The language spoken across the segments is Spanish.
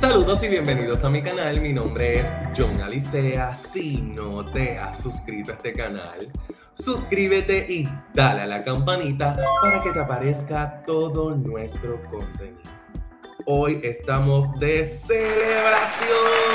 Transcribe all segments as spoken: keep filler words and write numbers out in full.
Saludos y bienvenidos a mi canal, mi nombre es John Alicea. Si no te has suscrito a este canal, suscríbete y dale a la campanita para que te aparezca todo nuestro contenido. Hoy estamos de celebración.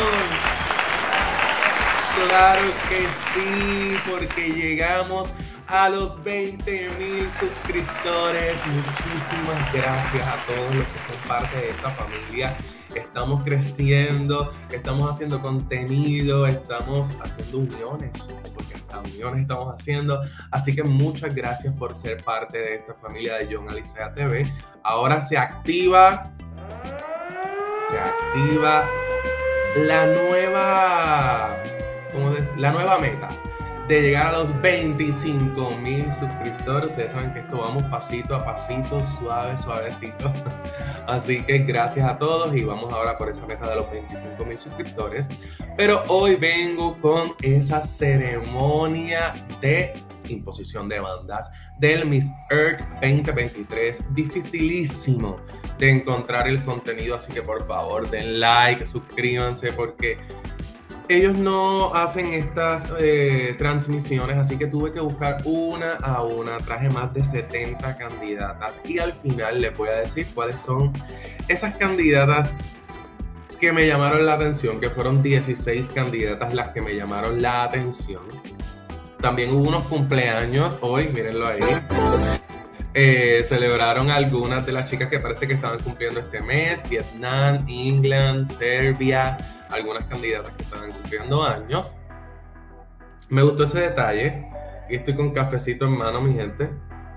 Claro que sí, porque llegamos a los veinte mil suscriptores. Muchísimas gracias a todos los que son parte de esta familia. Estamos creciendo, estamos haciendo contenido, estamos haciendo uniones, porque hasta uniones estamos haciendo. Así que muchas gracias por ser parte de esta familia de John Alicea T V. Ahora se activa, se activa la nueva, ¿cómo decir? La nueva meta de llegar a los veinticinco mil suscriptores. Ustedes saben que esto vamos pasito a pasito, suave, suavecito. Así que gracias a todos y vamos ahora por esa meta de los veinticinco mil suscriptores. Pero hoy vengo con esa ceremonia de imposición de bandas del Miss Earth veinte veintitrés. Dificilísimo de encontrar el contenido, así que por favor den like, suscríbanse, porque ellos no hacen estas eh, transmisiones, así que tuve que buscar una a una. Traje más de setenta candidatas y al final les voy a decir cuáles son esas candidatas que me llamaron la atención, que fueron dieciséis candidatas las que me llamaron la atención. También hubo unos cumpleaños hoy, mírenlo ahí. Eh, celebraron algunas de las chicas que parece que estaban cumpliendo este mes: Vietnam, England, Serbia, algunas candidatas que estaban cumpliendo años. Me gustó ese detalle y estoy con cafecito en mano, mi gente.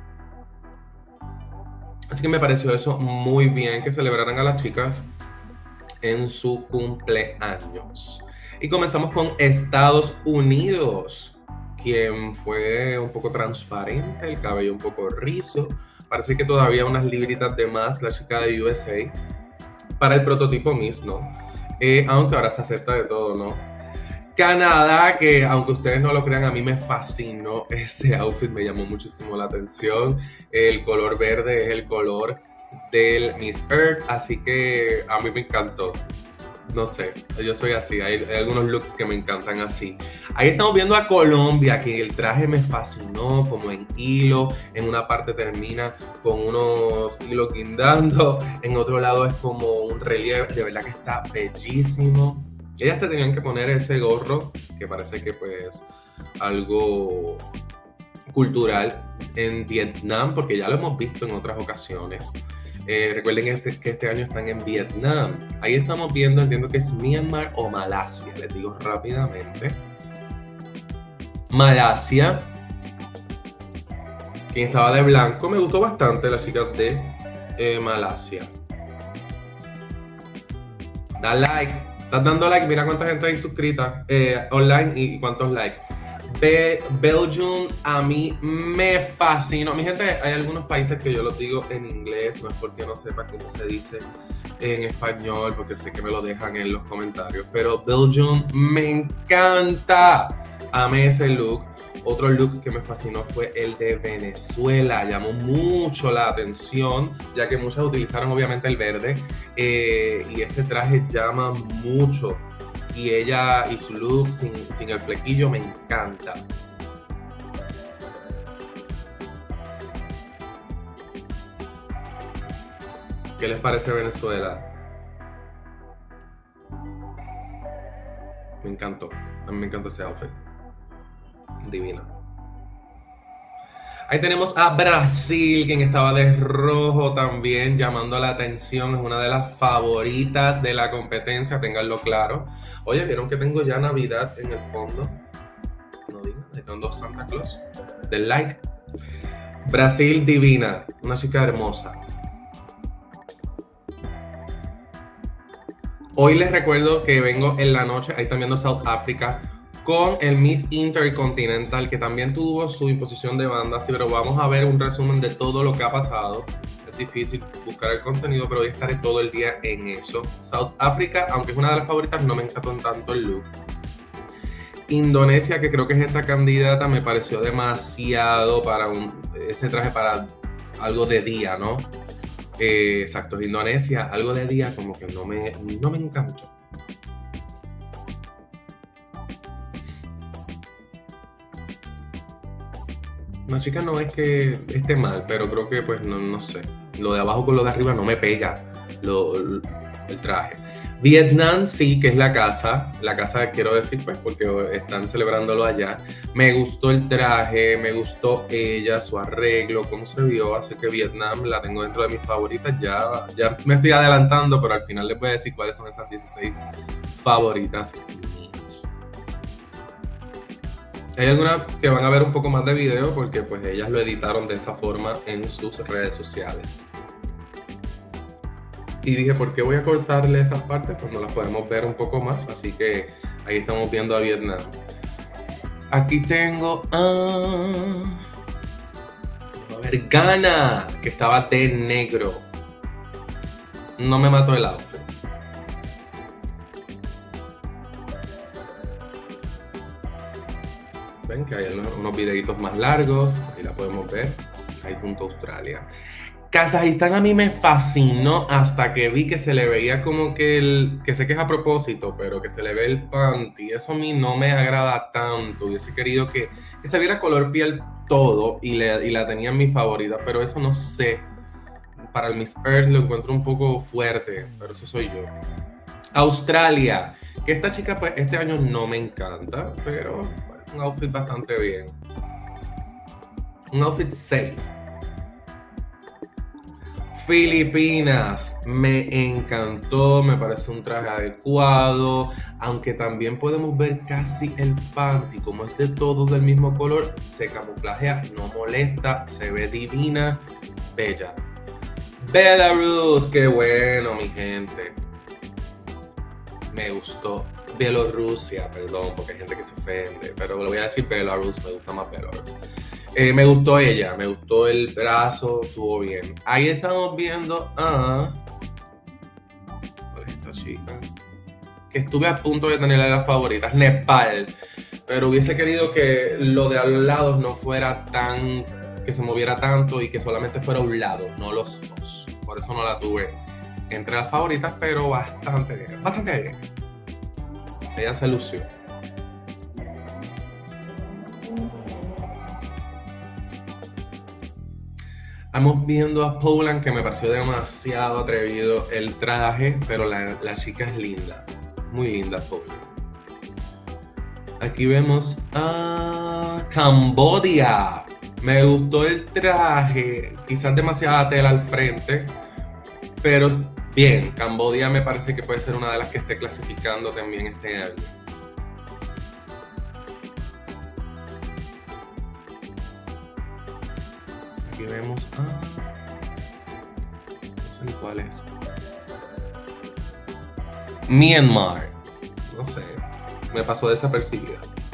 Así que me pareció eso muy bien, que celebraran a las chicas en su cumpleaños. Y comenzamos con Estados Unidos, quien fue un poco transparente, el cabello un poco rizo. Parece que todavía unas libritas de más la chica de U S A para el prototipo Miss, ¿no? Eh, aunque ahora se acepta de todo, ¿no? Canadá, que aunque ustedes no lo crean, a mí me fascinó ese outfit, me llamó muchísimo la atención. El color verde es el color del Miss Earth, así que a mí me encantó. No sé, yo soy así, hay, hay algunos looks que me encantan así. Ahí estamos viendo a Colombia, que el traje me fascinó, como en hilo. En una parte termina con unos hilos guindando, en otro lado es como un relieve. De verdad que está bellísimo. Ellas se tenían que poner ese gorro, que parece que pues algo cultural en Vietnam, porque ya lo hemos visto en otras ocasiones. Eh, recuerden este, que este año están en Vietnam. Ahí estamos viendo, entiendo que es Myanmar o Malasia, les digo rápidamente. Malasia. Quien estaba de blanco, me gustó bastante la chica de eh, Malasia. Da like, estás dando like, mira cuánta gente hay suscrita eh, online y cuántos likes. Be Belgium a mí me fascinó. Mi gente, hay algunos países que yo los digo en inglés, no es porque no sepa cómo se dice en español, porque sé que me lo dejan en los comentarios, pero Belgium me encanta. Amé ese look. Otro look que me fascinó fue el de Venezuela, llamó mucho la atención, ya que muchas utilizaron obviamente el verde, eh, y ese traje llama mucho. Y ella y su look sin, sin el flequillo me encanta. ¿Qué les parece Venezuela? Me encantó. A mí me encantó ese outfit. Divino. Ahí tenemos a Brasil, quien estaba de rojo también, llamando la atención. Es una de las favoritas de la competencia, ténganlo claro. Oye, ¿vieron que tengo ya Navidad en el fondo? No digan, ahí tengo dos Santa Claus. Den like. Brasil, divina. Una chica hermosa. Hoy les recuerdo que vengo en la noche, ahí están viendo South Africa, con el Miss Intercontinental, que también tuvo su imposición de bandas, sí, pero vamos a ver un resumen de todo lo que ha pasado. Es difícil buscar el contenido, pero hoy estaré todo el día en eso. South Africa, aunque es una de las favoritas, no me encantó tanto el look. Indonesia, que creo que es esta candidata, me pareció demasiado para un, ese traje para algo de día, ¿no? Eh, exacto, Indonesia, algo de día como que no me, no me encantó. La chica no es que esté mal, pero creo que pues no, no sé. Lo de abajo con lo de arriba no me pega lo, el traje. Vietnam sí, que es la casa. La casa quiero decir pues porque están celebrándolo allá. Me gustó el traje, me gustó ella, su arreglo, cómo se vio. Así que Vietnam la tengo dentro de mis favoritas. Ya, ya me estoy adelantando, pero al final les voy a decir cuáles son esas dieciséis favoritas. Hay algunas que van a ver un poco más de video porque pues ellas lo editaron de esa forma en sus redes sociales. Y dije, ¿por qué voy a cortarle esas partes? Pues no las podemos ver un poco más, así que ahí estamos viendo a Vietnam. Aquí tengo a... a ver, Ghana, que estaba de negro. No me mató el outfit. Ven que hay unos, unos videitos más largos, ahí la podemos ver, ahí junto a Australia. Kazajistán a mí me fascinó hasta que vi que se le veía como que el, que sé que es a propósito, pero que se le ve el panty, eso a mí no me agrada tanto, hubiese querido que, que se viera color piel todo y, le, y la tenía en mi favorita, pero eso no sé, para el Miss Earth lo encuentro un poco fuerte, pero eso soy yo. Australia, que esta chica pues este año no me encanta, pero un outfit bastante bien. Un outfit safe. Filipinas, me encantó, me parece un traje adecuado, aunque también podemos ver casi el panty, como es de todo del mismo color, se camuflajea, no molesta, se ve divina, bella. Belarus, qué bueno mi gente. Me gustó. Bielorrusia, perdón, porque hay gente que se ofende, pero le voy a decir Belarus, me gusta más Belarus. Eh, me gustó ella, me gustó el brazo, estuvo bien. Ahí estamos viendo a... ¿cuál es esta chica? Que estuve a punto de tenerla de las favoritas, Nepal, pero hubiese querido que lo de al lado no fuera tan... que se moviera tanto y que solamente fuera un lado, no los dos. Por eso no la tuve entre las favoritas, pero bastante bien, bastante bien. Ella se lució. Vamos viendo a Poland, que me pareció demasiado atrevido el traje, pero la, la chica es linda, muy linda Poland. Aquí vemos a Cambodia. Me gustó el traje, quizás demasiada tela al frente, pero bien, Cambodia me parece que puede ser una de las que esté clasificando también este año. Aquí vemos a... no sé ni cuál es. Myanmar. No sé, me pasó desapercibida.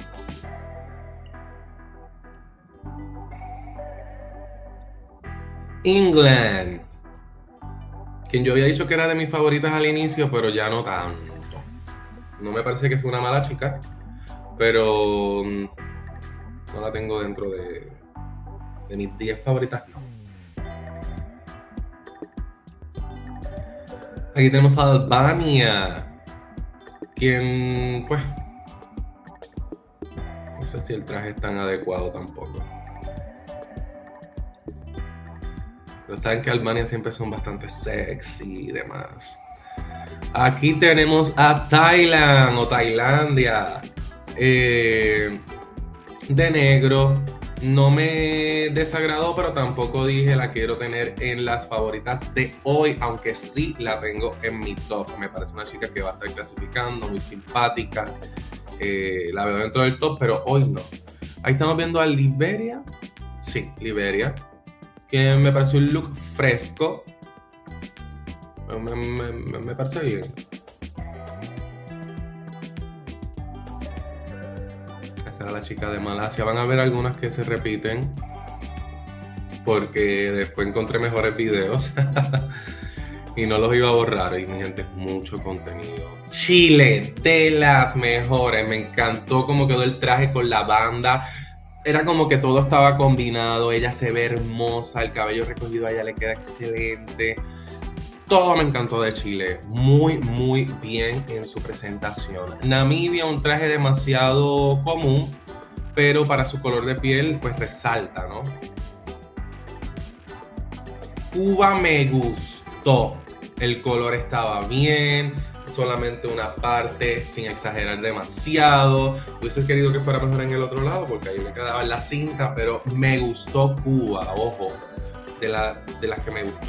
England, quien yo había dicho que era de mis favoritas al inicio, pero ya no tanto. No me parece que sea una mala chica, pero no la tengo dentro de, de mis diez favoritas, no. Aquí tenemos a Albania, quien, pues, no sé si el traje es tan adecuado tampoco. Pero saben que Albania siempre son bastante sexy y demás. Aquí tenemos a Thailand o Tailandia. Eh, de negro. No me desagradó, pero tampoco dije la quiero tener en las favoritas de hoy, aunque sí la tengo en mi top. Me parece una chica que va a estar clasificando, muy simpática. Eh, la veo dentro del top, pero hoy no. Ahí estamos viendo a Liberia. Sí, Liberia. Que me pareció un look fresco. Me, me, me, me parece bien. Esa era la chica de Malasia. Van a ver algunas que se repiten, porque después encontré mejores videos y no los iba a borrar. Y mi gente, es mucho contenido. Chile, de las mejores. Me encantó cómo quedó el traje con la banda. Era como que todo estaba combinado, ella se ve hermosa, el cabello recogido a ella le queda excelente. Todo me encantó de Chile, muy, muy bien en su presentación. Namibia, un traje demasiado común, pero para su color de piel, pues resalta, ¿no? Cuba me gustó, el color estaba bien, solamente una parte, sin exagerar demasiado. Hubiese querido que fuera mejor en el otro lado, porque ahí le quedaba la cinta, pero me gustó Cuba, ojo, de, la, de las que me gustó.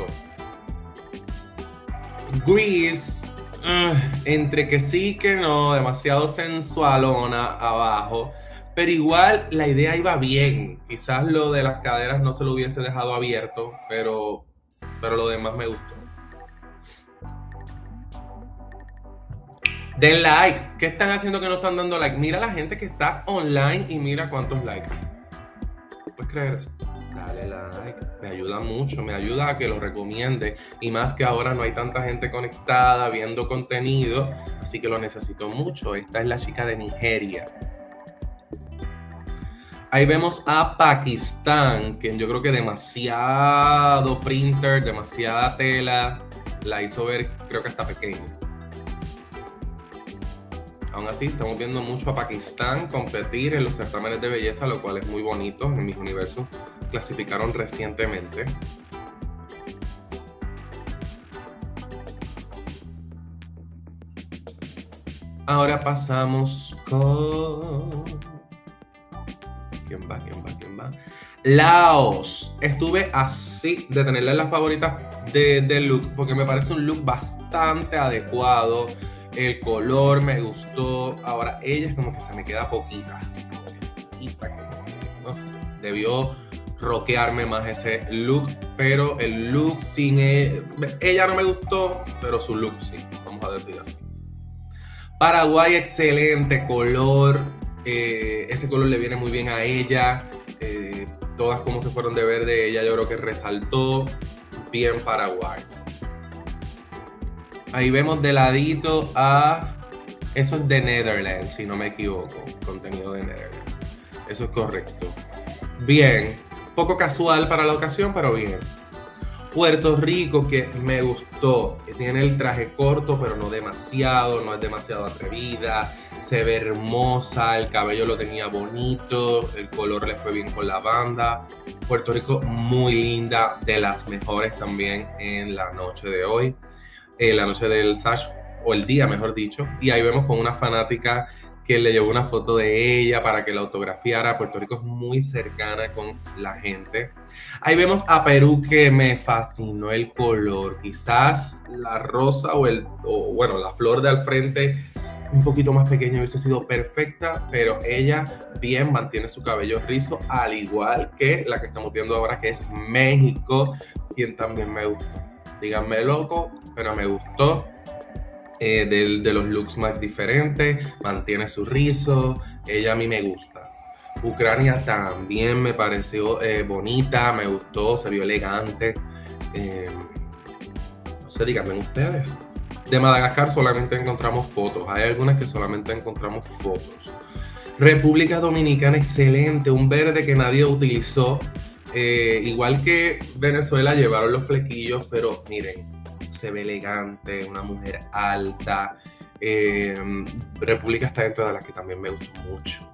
Grease, uh, entre que sí que no, demasiado sensualona abajo, pero igual la idea iba bien. Quizás lo de las caderas no se lo hubiese dejado abierto, pero, pero lo demás me gustó. Den like. ¿Qué están haciendo que no están dando like? Mira la gente que está online y mira cuántos likes. ¿Puedes creer eso? Dale like, me ayuda mucho, me ayuda a que lo recomiende, y más que ahora no hay tanta gente conectada viendo contenido, así que lo necesito mucho. Esta es la chica de Nigeria. Ahí vemos a Pakistán, que yo creo que demasiado printer, demasiada tela, la hizo ver creo que hasta pequeña. Aún así, estamos viendo mucho a Pakistán competir en los certámenes de belleza, lo cual es muy bonito. En Miss Universo clasificaron recientemente. Ahora pasamos con... ¿Quién va? ¿Quién va? ¿Quién va? Laos. Estuve así de tenerla en las favoritas de, de look, porque me parece un look bastante adecuado. El color me gustó. Ahora ella es como que se me queda poquita. Poquita, no sé. Debió rockearme más ese look, pero el look sin ella, ella no me gustó, pero su look sí, vamos a decir así. Paraguay, excelente color. Eh, ese color le viene muy bien a ella. Eh, todas como se fueron de verde, ella yo creo que resaltó bien Paraguay. Ahí vemos de ladito a... Eso es de Netherlands, si no me equivoco. Contenido de Netherlands. Eso es correcto. Bien. Poco casual para la ocasión, pero bien. Puerto Rico, que me gustó. Tiene el traje corto, pero no demasiado. No es demasiado atrevida. Se ve hermosa. El cabello lo tenía bonito. El color le fue bien con la banda. Puerto Rico, muy linda. De las mejores también en la noche de hoy. Eh, la noche del Sash, o el día mejor dicho, y ahí vemos con una fanática que le llevó una foto de ella para que la autografiara. Puerto Rico es muy cercana con la gente. Ahí vemos a Perú, que me fascinó el color, quizás la rosa o el, o, bueno, la flor de al frente un poquito más pequeña hubiese sido perfecta, pero ella bien mantiene su cabello rizo, al igual que la que estamos viendo ahora, que es México, quien también me gustó. Díganme loco, pero me gustó. Eh, de, de los looks más diferentes, mantiene su rizo, ella a mí me gusta. Ucrania también me pareció eh, bonita, me gustó, se vio elegante. Eh, no sé, díganme ustedes. De Madagascar solamente encontramos fotos, hay algunas que solamente encontramos fotos. República Dominicana, excelente, un verde que nadie utilizó. Eh, igual que Venezuela, llevaron los flequillos, pero miren, se ve elegante, una mujer alta. Eh, República está dentro de las que también me gustó mucho.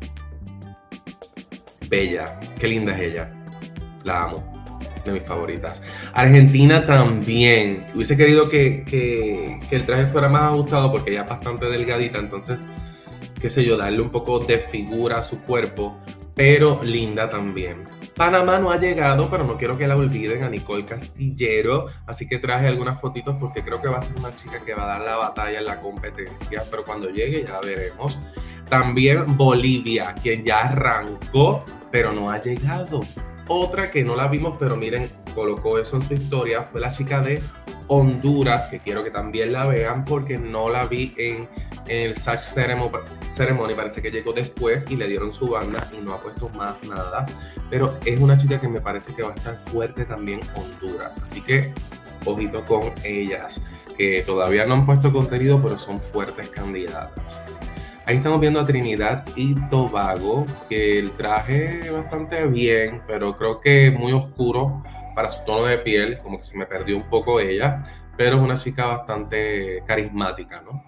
Bella, qué linda es ella, la amo, de mis favoritas. Argentina también, hubiese querido que, que, que el traje fuera más ajustado porque ella es bastante delgadita, entonces, qué sé yo, darle un poco de figura a su cuerpo, pero linda también. Panamá no ha llegado, pero no quiero que la olviden, a Nicole Castillero, así que traje algunas fotitos porque creo que va a ser una chica que va a dar la batalla en la competencia, pero cuando llegue ya veremos. También Bolivia, quien ya arrancó, pero no ha llegado. Otra que no la vimos, pero miren, colocó eso en su historia, fue la chica de Honduras, que quiero que también la vean porque no la vi en, en el Sash Ceremony, parece que llegó después y le dieron su banda y no ha puesto más nada, pero es una chica que me parece que va a estar fuerte también Honduras, así que ojito con ellas, que todavía no han puesto contenido, pero son fuertes candidatas. Ahí estamos viendo a Trinidad y Tobago, que el traje bastante bien, pero creo que muy oscuro para su tono de piel, como que se me perdió un poco ella, pero es una chica bastante carismática, ¿no?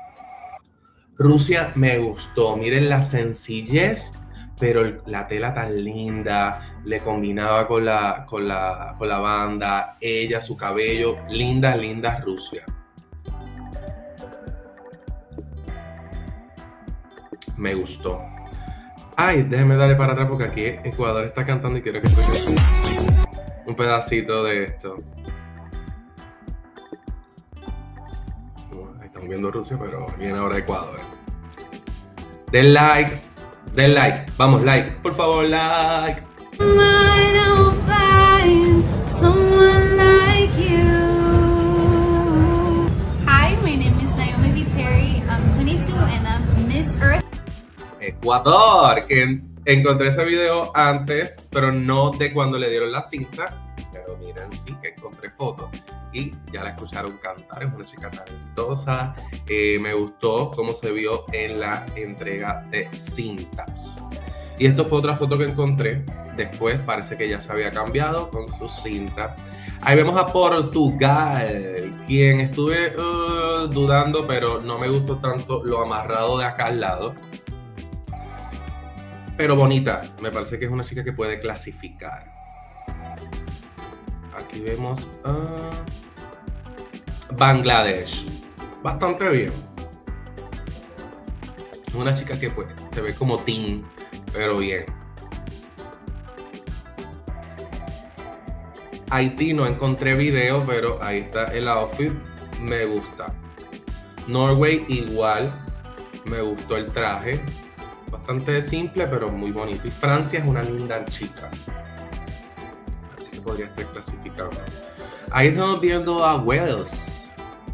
Rusia me gustó, miren la sencillez, pero la tela tan linda, le combinaba con la, con la, con la banda, ella, su cabello, linda, linda Rusia. Me gustó. Ay, déjenme darle para atrás porque aquí Ecuador está cantando y quiero que escuchen un pedacito de esto. Ahí estamos viendo Rusia, pero viene ahora Ecuador. Den like, den like, vamos, like, por favor, like. Hi, my name is Naomi Viteri. I'm twenty-two and I'm Miss Earth. Ecuador, que encontré ese video antes, pero no de cuando le dieron la cinta, pero miren, sí que encontré fotos y ya la escucharon cantar. Es una chica talentosa, eh, me gustó cómo se vio en la entrega de cintas. Y esto fue otra foto que encontré después, parece que ya se había cambiado con su cinta. Ahí vemos a Portugal, quien estuve uh, dudando, pero no me gustó tanto lo amarrado de acá al lado. Pero bonita, me parece que es una chica que puede clasificar. Aquí vemos a Bangladesh, bastante bien. Una chica que pues, se ve como teen, pero bien. Haití no encontré video, pero ahí está el outfit, me gusta. Norway igual, me gustó el traje. Bastante simple, pero muy bonito. Y Francia es una linda chica. Así que podría estar clasificado. Ahí estamos viendo a Wales.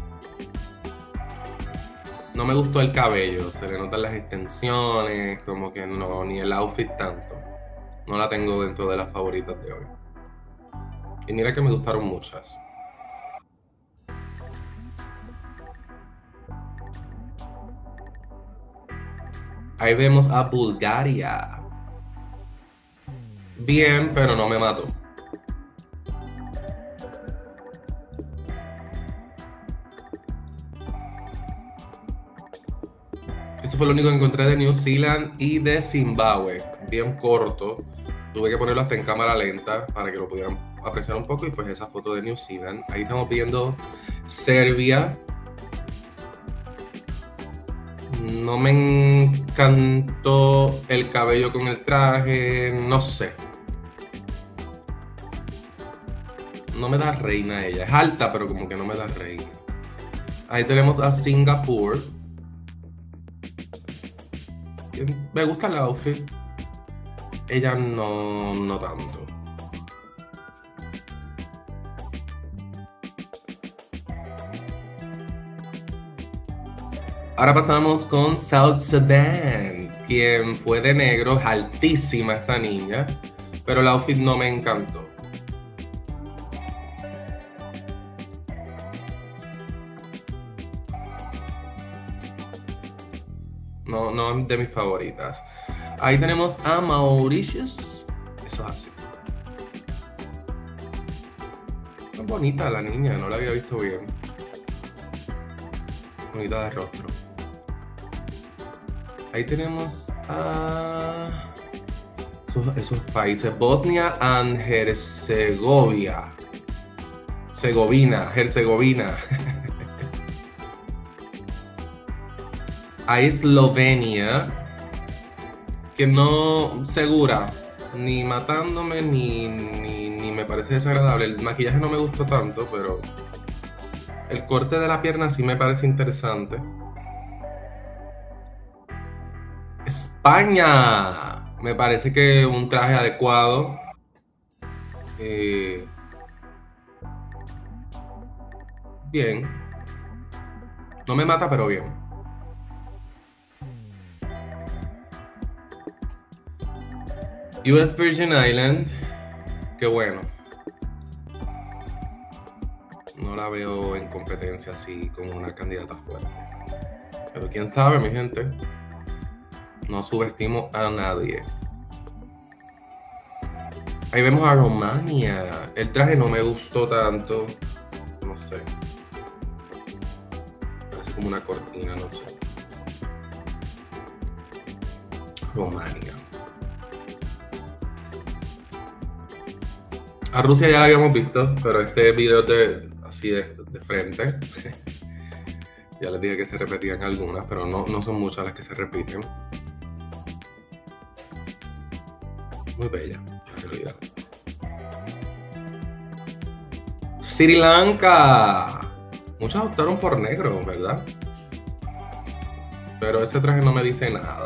No me gustó el cabello. Se le notan las extensiones. Como que no, ni el outfit tanto. No la tengo dentro de las favoritas de hoy. Y mira que me gustaron muchas. Ahí vemos a Bulgaria. Bien, pero no me mató. Eso fue lo único que encontré de New Zealand y de Zimbabue. Bien corto. Tuve que ponerlo hasta en cámara lenta para que lo pudieran apreciar un poco. Y pues esa foto de New Zealand. Ahí estamos viendo Serbia. No me encantó el cabello con el traje, no sé. No me da reina ella. Es alta, pero como que no me da reina. Ahí tenemos a Singapur. Me gusta el outfit. Ella no, no tanto. Ahora pasamos con South Sudan, quien fue de negro, es altísima esta niña, pero el outfit no me encantó. No, no es de mis favoritas. Ahí tenemos a Mauritius. Eso es así. Es bonita la niña, no la había visto bien. Bonita de rostro. Ahí tenemos a esos, esos países. Bosnia and Herzegovina. Segovina, Herzegovina. A Eslovenia. Que no segura. Ni matándome, ni, ni, ni me parece desagradable. El maquillaje no me gustó tanto, pero el corte de la pierna sí me parece interesante. España. Me parece que un traje adecuado. Eh, bien. No me mata, pero bien. U S Virgin Island. Qué bueno. No la veo en competencia así como una candidata fuerte. Pero quién sabe, mi gente. No subestimo a nadie. Ahí vemos a Rumania. El traje no me gustó tanto. No sé. una cortina, no sé. Rumania. A Rusia ya la habíamos visto, pero este video de, así de, de frente. Ya les dije que se repetían algunas, pero no, no son muchas las que se repiten. Muy bella, en realidad. Sri Lanka. Muchas optaron por negro, ¿verdad? Pero ese traje no me dice nada.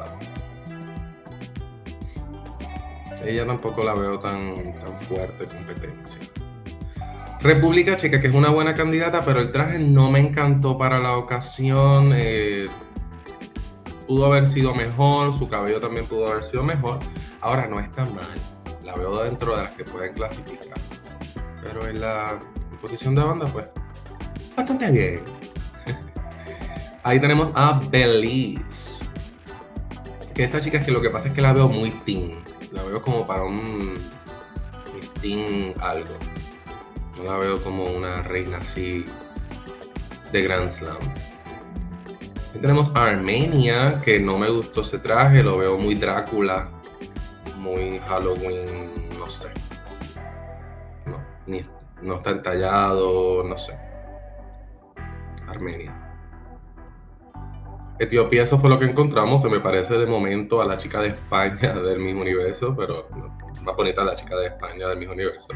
Ella tampoco la veo tan, tan fuerte competencia. República Checa, que es una buena candidata, pero el traje no me encantó para la ocasión. Eh, pudo haber sido mejor, su cabello también pudo haber sido mejor. Ahora no está mal, la veo dentro de las que pueden clasificar. Pero en la posición de banda, pues, bastante bien. Ahí tenemos a Belize. Que esta chica es que lo que pasa es que la veo muy teen. La veo como para un Miss Teen algo. No la veo como una reina así de Grand Slam. Aquí tenemos a Armenia, que no me gustó ese traje. Lo veo muy Drácula, muy Halloween, no sé. No, ni, no está entallado, no sé. Armenia. Etiopía, eso fue lo que encontramos. Se me parece de momento a la chica de España del mismo universo, pero no, más bonita la chica de España del mismo universo.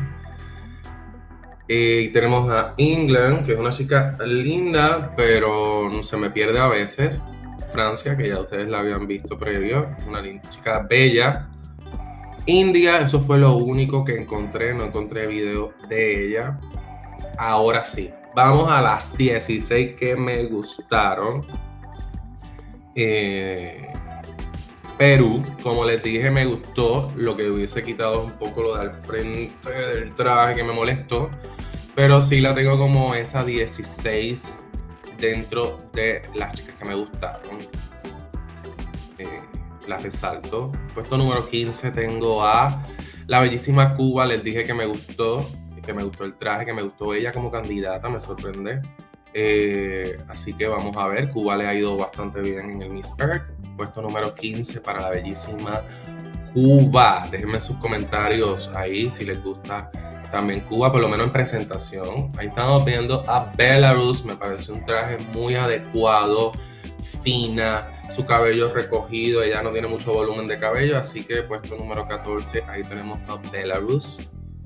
Y tenemos a England, que es una chica linda, pero se me pierde a veces. Francia, que ya ustedes la habían visto previo, una linda chica bella. India, eso fue lo único que encontré, no encontré video de ella. Ahora sí, vamos a las dieciséis que me gustaron. Eh, Perú, como les dije, me gustó. Lo que hubiese quitado un poco lo de al frente del traje que me molestó, pero sí la tengo como esa dieciséis dentro de las chicas que me gustaron. Eh, las resalto. Puesto número quince tengo a la bellísima Cuba. Les dije que me gustó, que me gustó el traje, que me gustó ella como candidata, me sorprende. Eh, así que vamos a ver. Cuba le ha ido bastante bien en el Miss Earth. Puesto número quince para la bellísima Cuba. Déjenme sus comentarios ahí si les gusta también Cuba, por lo menos en presentación. Ahí estamos viendo a Belarus. Me parece un traje muy adecuado, fina, su cabello recogido. Ella no tiene mucho volumen de cabello, así que puesto número catorce, ahí tenemos a Belarus.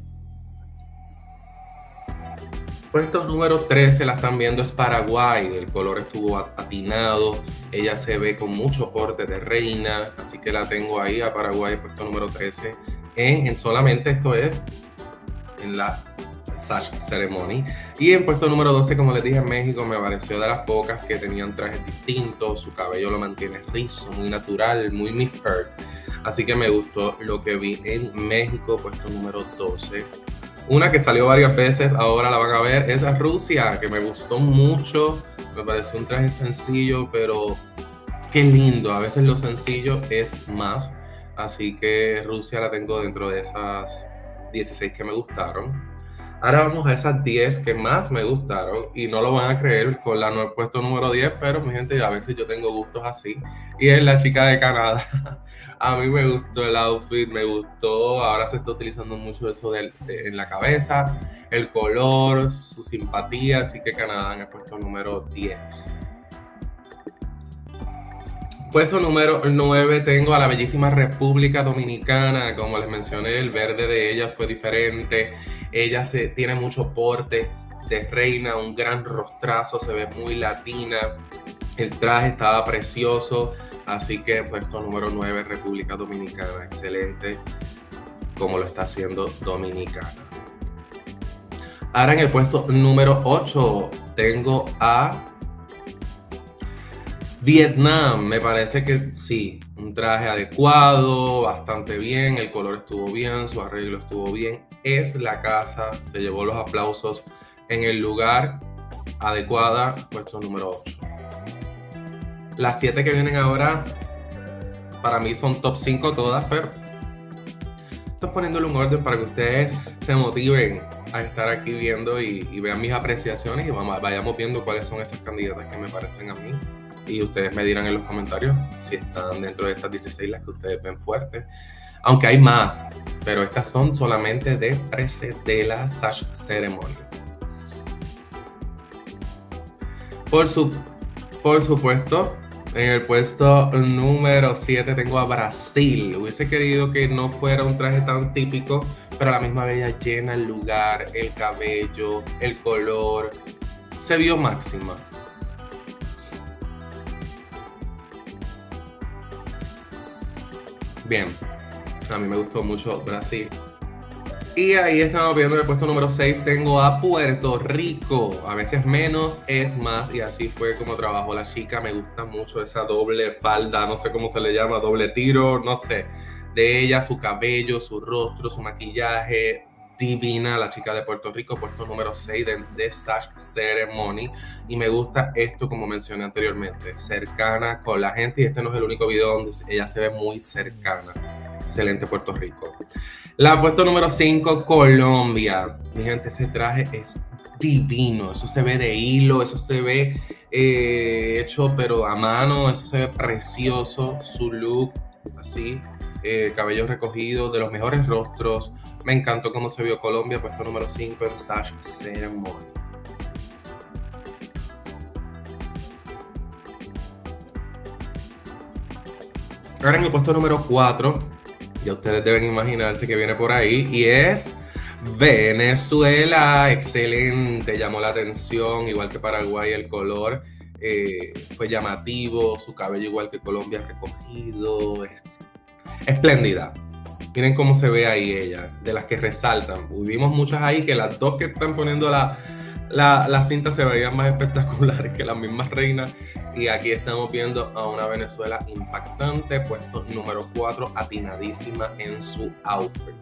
Puesto número trece, la están viendo, es Paraguay. El color estuvo atinado. Ella se ve con mucho porte de reina. Así que la tengo ahí a Paraguay, puesto número trece. En, en solamente esto es en la Sash Ceremony. Y en puesto número doce, como les dije, en México, me pareció de las pocas que tenían trajes distintos. Su cabello lo mantiene rizo, muy natural, muy Miss Earth. Así que me gustó lo que vi en México, puesto número doce. Una que salió varias veces, ahora la van a ver, es a Rusia, que me gustó mucho. Me pareció un traje sencillo, pero qué lindo. A veces lo sencillo es más. Así que Rusia la tengo dentro de esas dieciséis que me gustaron. Ahora vamos a esas diez que más me gustaron. Y no lo van a creer, con la no he puesto número diez, pero mi gente, a veces yo tengo gustos así. Y es la chica de Canadá. A mí me gustó el outfit, me gustó. Ahora se está utilizando mucho eso de, de, en la cabeza. El color, su simpatía. Así que Canadá en el puesto número diez. Puesto número nueve tengo a la bellísima República Dominicana. Como les mencioné, el verde de ella fue diferente. Ella se, tiene mucho porte de reina, un gran rostrazo, se ve muy latina. El traje estaba precioso. Así que puesto número nueve, República Dominicana. Excelente como lo está haciendo Dominicana. Ahora en el puesto número ocho tengo a Vietnam. Me parece que sí, un traje adecuado, bastante bien, el color estuvo bien, su arreglo estuvo bien. Es la casa, se llevó los aplausos en el lugar adecuada, puesto número ocho. Las siete que vienen ahora, para mí son top cinco todas, pero estoy poniéndole un orden para que ustedes se motiven a estar aquí viendo y, y vean mis apreciaciones y vamos, vayamos viendo cuáles son esas candidatas que me parecen a mí. Y ustedes me dirán en los comentarios si están dentro de estas dieciséis las que ustedes ven fuertes. Aunque hay más, pero estas son solamente de, de la Sash Ceremony. Por, su, por supuesto, en el puesto número siete tengo a Brasil. Hubiese querido que no fuera un traje tan típico, pero a la misma vez ella llena el lugar, el cabello, el color. Se vio máxima. Bien, a mí me gustó mucho Brasil. Y ahí estamos viendo en el puesto número seis tengo a Puerto Rico. A veces menos es más, y así fue como trabajó la chica. Me gusta mucho esa doble falda, no sé cómo se le llama, doble tiro, no sé. De ella, su cabello, su rostro, su maquillaje. Divina la chica de Puerto Rico, puesto número seis de, de Sash Ceremony. Y me gusta esto, como mencioné anteriormente, cercana con la gente. Y este no es el único video donde ella se ve muy cercana. Excelente Puerto Rico. La puesto número cinco, Colombia. Mi gente, ese traje es divino. Eso se ve de hilo, eso se ve eh, hecho pero a mano. Eso se ve precioso. Su look así, eh, cabello recogido, de los mejores rostros. Me encantó cómo se vio Colombia, puesto número cinco en Sash Ceremony. Ahora en el puesto número cuatro, ya ustedes deben imaginarse que viene por ahí, y es Venezuela. Excelente, llamó la atención, igual que Paraguay el color. Eh, fue llamativo, su cabello igual que Colombia recogido. Es espléndida. Miren cómo se ve ahí ella, de las que resaltan. Vimos muchas ahí que las dos que están poniendo la, la, la cinta se veían más espectaculares que las mismas reinas. Y aquí estamos viendo a una Venezuela impactante, puesto número cuatro, atinadísima en su outfit.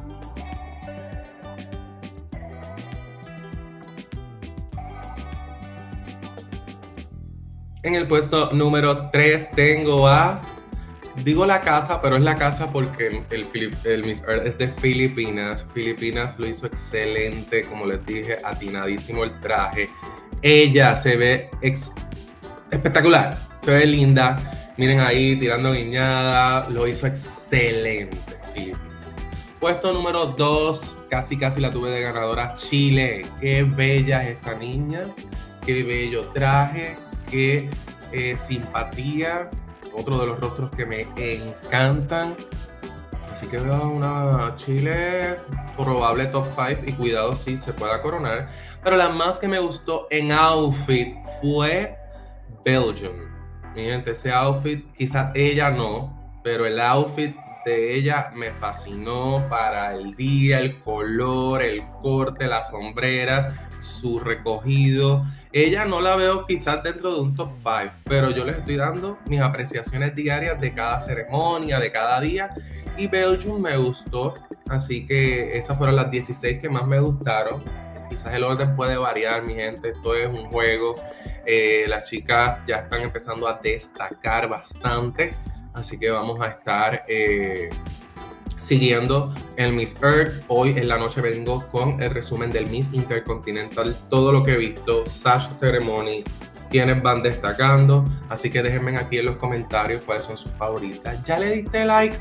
En el puesto número tres tengo a... Digo la casa, pero es la casa porque el, el Miss Earth es de Filipinas. Filipinas lo hizo excelente, como les dije, atinadísimo el traje. Ella se ve ex espectacular, se ve linda. Miren ahí, tirando guiñada, lo hizo excelente. Filipinas. Puesto número dos, casi casi la tuve de ganadora, Chile. Qué bella es esta niña, qué bello traje, qué eh, simpatía. Otro de los rostros que me encantan. Así que veo una Chile probable top cinco y cuidado si se pueda coronar. Pero la más que me gustó en outfit fue Belgium. Mi gente, ese outfit, quizás ella no, pero el outfit de ella me fascinó para el día, el color, el corte, las sombreras, su recogido. Ella no la veo quizás dentro de un top cinco, pero yo les estoy dando mis apreciaciones diarias de cada ceremonia, de cada día. Y Belgium me gustó, así que esas fueron las dieciséis que más me gustaron. Quizás el orden puede variar, mi gente, esto es un juego. Eh, las chicas ya están empezando a destacar bastante, así que vamos a estar eh, siguiendo el Miss Earth. Hoy en la noche vengo con el resumen del Miss Intercontinental, todo lo que he visto, Sash Ceremony, quienes van destacando. Así que déjenme aquí en los comentarios cuáles son sus favoritas. ¿Ya le diste like?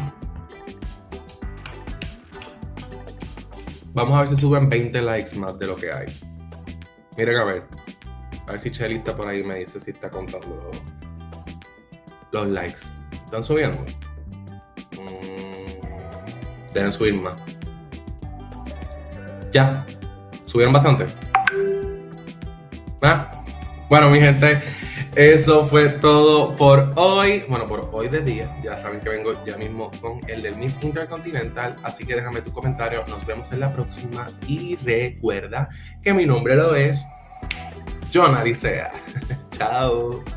Vamos a ver si suben veinte likes más de lo que hay. Miren a ver. A ver si Chelita por ahí me dice si está contando los, los likes. ¿Están subiendo? Mm, deben subir más. Ya. ¿Subieron bastante? ¿Ah? Bueno, mi gente, eso fue todo por hoy. Bueno, por hoy de día. Ya saben que vengo ya mismo con el del Miss Intercontinental. Así que déjame tu comentario. Nos vemos en la próxima. Y recuerda que mi nombre lo es John Alicea. Chao.